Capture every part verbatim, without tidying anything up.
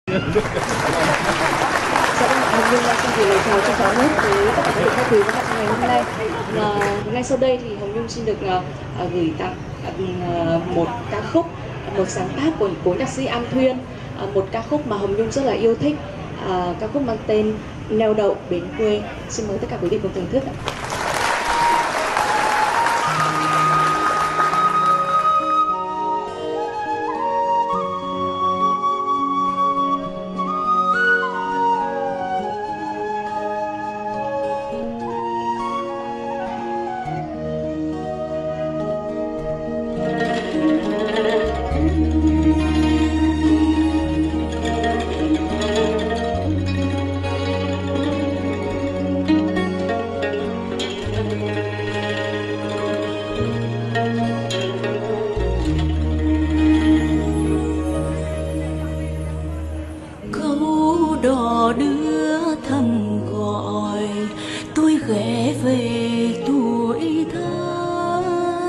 Dạ vâng, Hồng Nhung xin gửi lời chào trân trọng nhất tới tất cả các vị khách quý và các ngày hôm nay. Và ngay sau đây thì Hồng Nhung xin được uh, gửi tặng uh, một ca khúc, một sáng tác của cố nhạc sĩ An Thuyên, uh, một ca khúc mà Hồng Nhung rất là yêu thích, uh, ca khúc mang tên Neo Đậu Bến Quê. Xin mời tất cả quý vị cùng thưởng thức ạ. Đò đưa thầm gọi tôi ghé về tuổi thơ,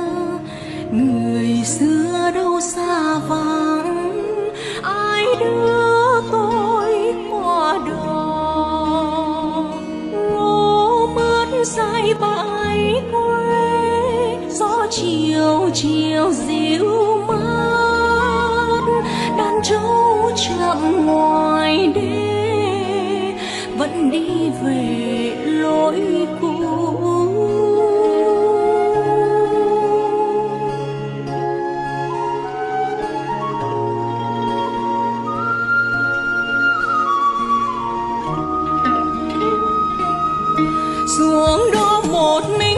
người xưa đâu xa vắng, ai đưa tôi qua đò. Ngô mướt dài bãi quê, gió chiều chiều dịu mát, đàn trâu chậm ngoài đê vẫn đi về lối cũ. Xuống đó một mình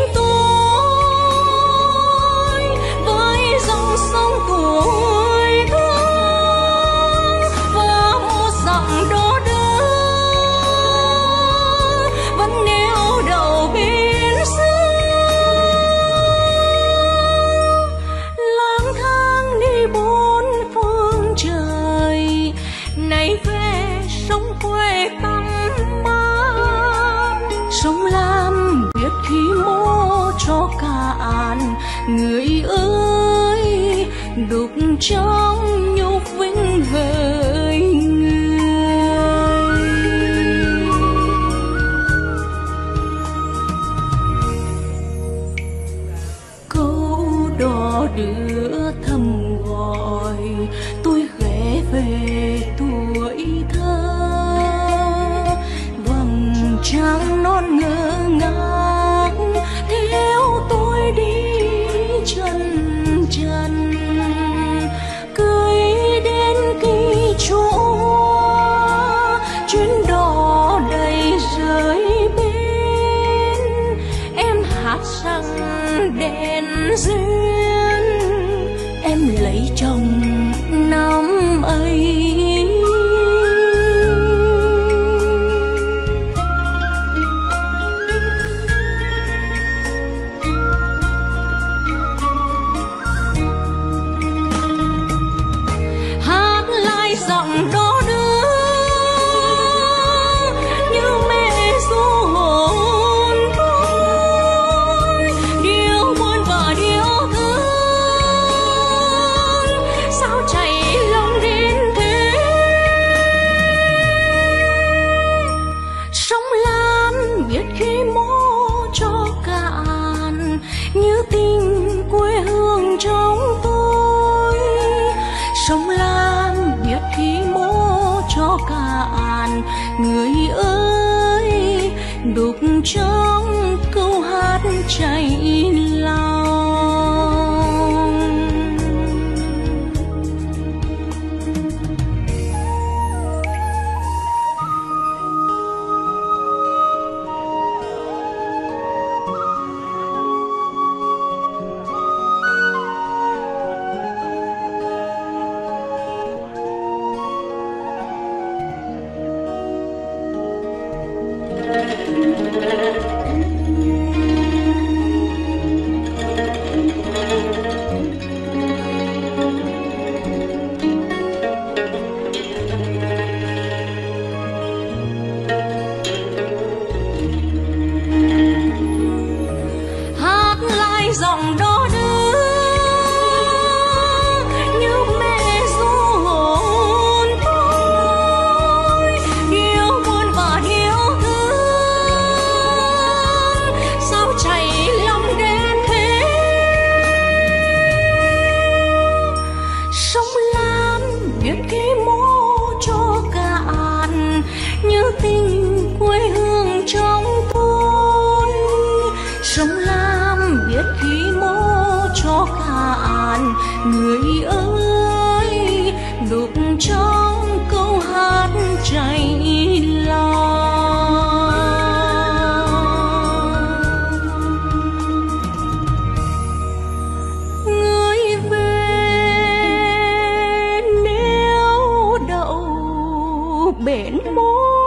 tôi với dòng sông tuổi thơ và một dặm đò đưa vẫn neo đậu bên xưa. Lang thang đi bốn phương trời, nay về sông quê tăm mát. Sông Lam biết khi mô cho cạn, người ơi đục trong nhục vinh với người. Câu đò đưa thầm gọi tôi ghé về tuổi thơ, vầng trăng non ngơ ngác theo tôi đi chân trần, cưới đến kỳ chỗ chuyến đò đầy rơi bên. Em hát rằng đèn duyên, em lấy chồng năm ấy. Giọng đó đưa như mẹ ru hồn tôi, điều buồn và điều thương sao chảy lòng đến thế. Sông Lam biết khi mô cho cạn, như tình quê hương trong tôi. Sông Lam biết khi mô cho cạn, người ơi đục trong câu hát chảy lòng. người ơi đục trong câu hát chảy lòng. Người về nếu đậu bến môi